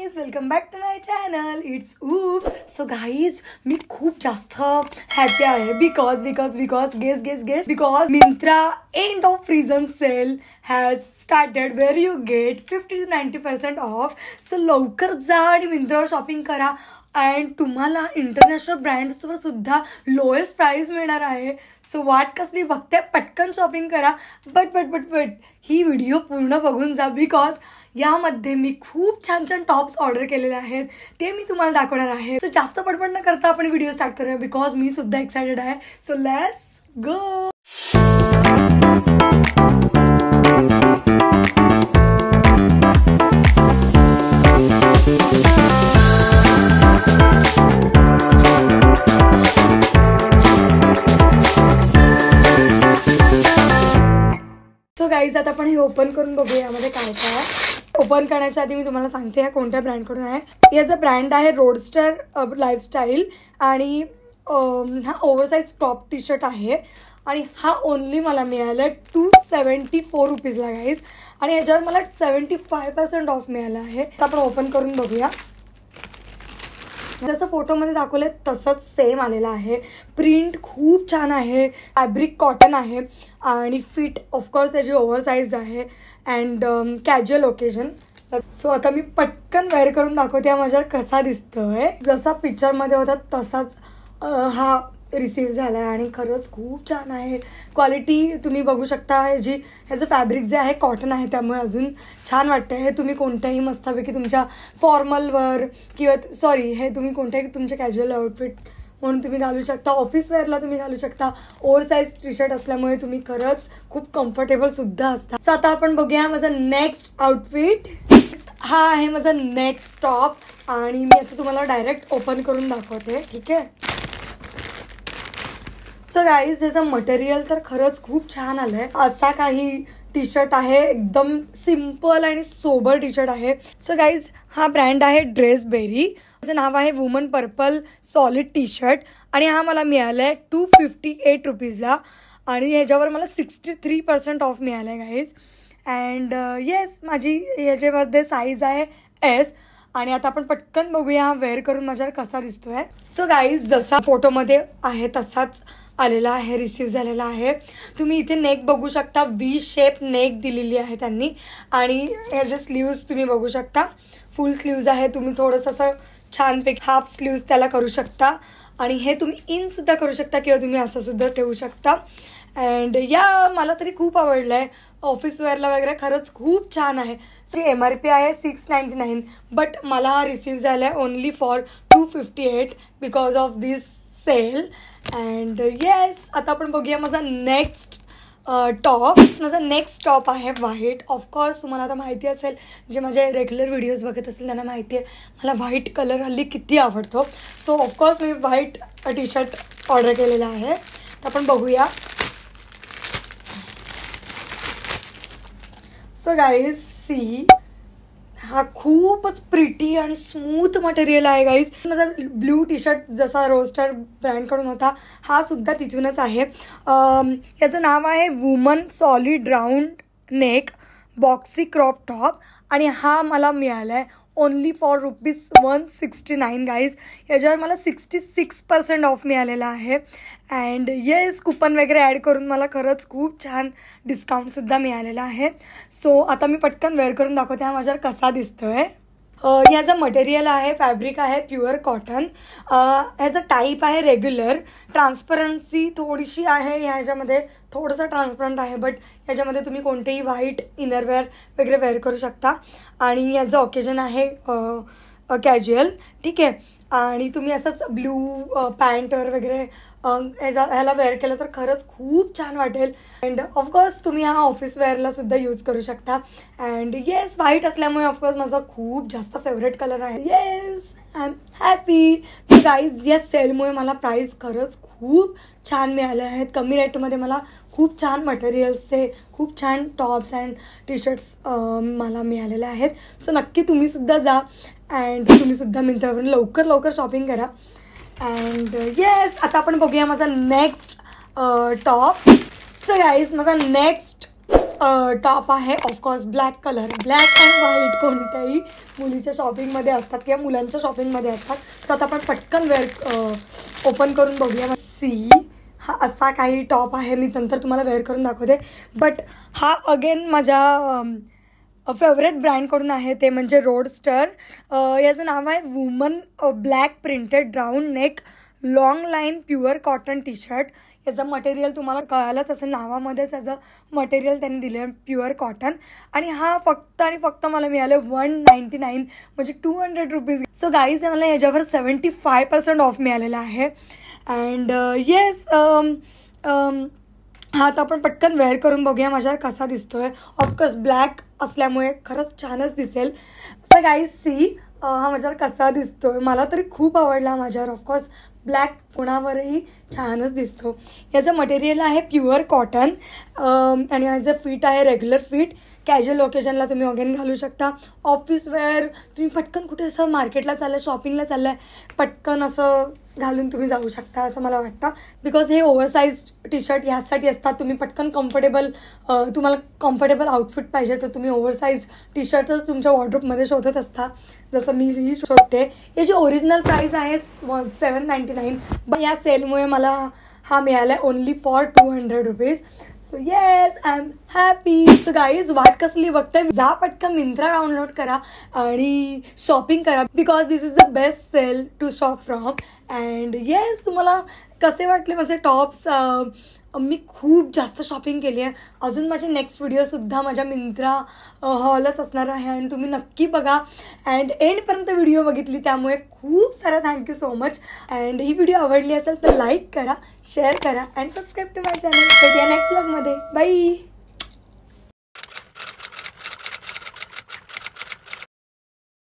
guys, welcome back to my channel. It's Oops. So guys, मी खूप जास्त happy आहे because guess because Myntra end of season sale has started where you get 50 to 90% off. So लवकर जा आणि Myntra shopping करा and तुम्हाला international ब्रँड्सवर सुद्धा लोएस्ट प्राइस मिळणार आहे. सो वाट कसली बघते, पटकन शॉपिंग करा. बट ही व्हिडिओ पूर्ण बघून जा बिकॉज यामध्ये मी खूप छान छान टॉप्स ऑर्डर केलेले आहेत, ते मी तुम्हाला दाखवणार आहे. सो जास्त पटपट न करता आपण व्हिडिओ स्टार्ट करूया बिकॉज मी सुद्धा एक्सायटेड आहे. So let's go. So guys, आता आपण हे ओपन करून बघूया यामध्ये काय काय आहे. ओपन करण्याच्या आधी मी तुम्हाला सांगते हा कोणत्या ब्रँडकडून आहे. याचा ब्रँड आहे रोडस्टर लाईफस्टाईल आणि हा ओव्हरसाइज टॉप टी शर्ट आहे आणि हा ओनली मला मिळाला 274 रुपीजला गाईज आणि याच्यावर मला 75% ऑफ मिळालं आहे. आता आपण ओपन करून बघूया. जसं फोटोमध्ये दाखवलं तसंच सेम आलेलं आहे. प्रिंट खूप छान आहे, फॅब्रिक कॉटन आहे आणि फिट ऑफकोर्स त्याची ओव्हरसाइज आहे अँड कॅज्युअल ओकेजन. सो आता मी पटकन वेअर करून दाखवते माझ्यावर कसा दिसतोय. जसा पिक्चरमध्ये होता तसाच हा रिसीव झाला आहे आणि खरंच खूप छान आहे. क्वालिटी तुम्ही बघू शकता. ह्याचं फॅब्रिक जे आहे कॉटन आहे, त्यामुळे अजून छान वाटतं. हे तुम्ही कोणत्याही मस्तपैकी तुमच्या फॉर्मलवर किंवा हे तुम्ही कोणत्याही तुमच्या कॅज्युअल आउटफिट म्हणून तुम्ही घालू शकता. ऑफिस वेअरला तुम्ही घालू शकता. ओव्हरसाइज टी शर्ट असल्यामुळे तुम्ही खरंच खूप कम्फर्टेबल सुद्धा असता. सो आता आपण बघूया माझा नेक्स्ट आउटफिट. हा आहे माझा नेक्स्ट टॉप आणि मी आता तुम्हाला डायरेक्ट ओपन करून दाखवते. ठीक आहे. सो गाईज, ह्याचं मटेरियल तर खरंच खूप छान आलं आहे. असा काही टी शर्ट आहे, एकदम सिम्पल आणि सोबर टी शर्ट आहे. सो गाईज, हा ब्रँड आहे ड्रेसबेरी. त्याचं नाव आहे woman purple solid T shirt आणि हा मला मिळाला आहे 258 रुपीजला आणि ह्याच्यावर मला 63% ऑफ मिळालं आहे गाईज. अँड येस, माझी ह्याच्यामध्ये साईज आहे एस. आणि आता आपण पटकन बघूया हा वेअर करून माझ्यावर कसा दिसतोय. सो गाईज, जसा फोटोमध्ये आहे तसाच आलेला आहे, रिसीव झालेला आहे. तुम्ही इथे नेक बघू शकता, व्ही शेप नेक दिलेली आहे त्यांनी आणि ह्याचे स्लीव्ज तुम्ही बघू शकता. फुल स्लीव्ज आहे. तुम्ही थोडंसं असं छानपैकी हाफ स्लीव्ज त्याला करू शकता आणि हे तुम्ही इनसुद्धा करू शकता किंवा तुम्ही असं सुद्धा ठेवू शकता. अँड या मला तरी खूप आवडलं आहे. ऑफिस वेअरला वगैरे खरंच खूप छान आहे. MRP आहे 699 बट मला हा रिसीव झाला आहे only for 258 because of this sale. And yes, आता आपण बघूया माझा नेक्स्ट टॉप. माझा नेक्स्ट टॉप आहे व्हाईट. ऑफकोर्स तुम्हाला आता माहिती असेल, जे माझे रेग्युलर व्हिडिओज बघत असेल त्यांना माहिती आहे मला व्हाईट कलर हल्ली किती आवडतो. सो ऑफकोर्स मी व्हाईट टी शर्ट ऑर्डर केलेला आहे. तर आपण बघूया. सो गाईज सी, हा खूपच प्रिटी आणि स्मूथ मटेरियल आहे गाईज. माझा ब्ल्यू टी शर्ट जसा रोस्टर ब्रँडकडून होता हा सुद्धा तिथूनच आहे. याचं नाव आहे woman solid round neck boxy crop top आणि हा मला मिळाला आहे ओनली फॉर ₹169 गाईज. याच्यावर मला 66% ऑफ मिळालेला आहे. अँड येस, कुपन वगैरे ॲड करून मला खरंच खूप छान डिस्काउंटसुद्धा मिळालेला आहे. सो आता मी पटकन वेअर करून दाखवते हा माझ्यावर कसा दिसतो आहे. ह्याचं मटेरियल आहे, फॅब्रिक आहे प्युअर कॉटन. ह्याचं टाईप आहे रेग्युलर. ट्रान्सपरन्सी थोडीशी आहे ह्याच्यामध्ये, थोडंसं ट्रान्सपरंट आहे बट ह्याच्यामध्ये तुम्ही कोणतेही व्हाईट इनरवेअर वगैरे वेअर करू शकता. आणि याचं ओकेजन आहे कॅज्युअल. ठीक आहे. आणि तुम्ही असंच ब्ल्यू पॅन्टवर वगैरे ह्याला वेअर केलं तर खरंच खूप छान वाटेल. अँड ऑफकोर्स तुम्ही हा ऑफिस वेअरला सुद्धा यूज करू शकता. अँड येस, व्हाईट असल्यामुळे ऑफकोर्स माझा खूप जास्त फेवरेट कलर आहे. Yes, I am happy. So guys, या सेलमुळे मला प्राईस खरंच खूप छान मिळाले आहेत. कमी रेटमध्ये मला खूप छान मटेरियल्सचे खूप छान टॉप्स अँड टी शर्ट्स मला मिळालेले आहेत. सो नक्की तुम्हीसुद्धा जा अँड तुम्हीसुद्धा मिंत्रावरून लवकर शॉपिंग करा. अँड येस, आता आपण बघूया माझा नेक्स्ट टॉप. सो गाईज, माझा नेक्स्ट टॉप आहे of course black colour. Black and white कोणत्याही मुलीच्या शॉपिंगमध्ये असतात किंवा मुलांच्या शॉपिंगमध्ये असतात. तर आता आपण पटकन वेअर ओपन करून बघूया. सी हा असा काही टॉप आहे. मी नंतर तुम्हाला वेअर करून दाखवते. बट हा अगेन माझ्या फेवरेट ब्रँडकडून आहे, ते म्हणजे रोडस्टर. याचं नाव आहे woman black printed round neck long line pure cotton T shirt. याचं मटेरियल तुम्हाला कळालंच असेल, नावामध्येच याचं मटेरियल त्यांनी दिलं आहे प्युअर कॉटन. आणि हा फक्त आणि फक्त मला मिळालं 199 म्हणजे 200 रुपीज. सो गाईज मला याच्यावर 75% ऑफ मिळालेला आहे. अँड येस हा आता आपण पटकन वेअर करून बघूया माझ्यावर कसा दिसतोय. ऑफकोर्स ब्लॅक असल्यामुळे खरंच छानच दिसेल. सो गाईज सी हा माझ्यावर कसा दिसतोय. मला तरी खूप आवडला माझ्यावर. ऑफकोर्स ब्लॅक कोणावरही छानच दिसतो. याचं मटेरियल आहे प्युअर कॉटन आणि याचं फिट आहे रेग्युलर फिट. कॅज्युअल ओकेजनला तुम्ही अगेन घालू शकता. ऑफिस वेअर तुम्ही पटकन कुठे असं मार्केटला चाललं शॉपिंगला चाललं आहे पटकन असं घालून तुम्ही जाऊ शकता असं मला वाटतं. बिकॉज हे ओव्हरसाईज टी शर्ट ह्यासाठी असतात. तुम्ही पटकन कम्फर्टेबल तुम्हाला कम्फर्टेबल आउटफिट पाहिजे तर तुम्ही ओव्हरसाईज टी शर्टच तुमच्या वॉर्डरोबमध्ये शोधत असता, जसं मी ही शोधते. याची ओरिजिनल प्राईस आहे 799 पण या सेलमुळे मला हा मिळाला आहे only for 200 rupees. So yes I am happy. So guys वाट कसली बघताय, जा पटकन मिंत्रा डाउनलोड करा आणि शॉपिंग करा. Because this is the best sale to shop from. And yes तुम्हाला कसे वाटले माझे टॉप्स. मी खूप जास्त शॉपिंग केली आहे. अजून माझे नेक्स्ट व्हिडिओसुद्धा माझ्या मिंत्रा हॉलच असणार आहे आणि तुम्ही नक्की बघा. अँड एंडपर्यंत व्हिडिओ बघितली त्यामुळे खूप सारा थँक्यू सो मच. अँड ही व्हिडिओ आवडली असेल तर लाईक करा, शेअर करा and subscribe to my channel. भेटूया नेक्स्ट व्लॉगमध्ये. बाय.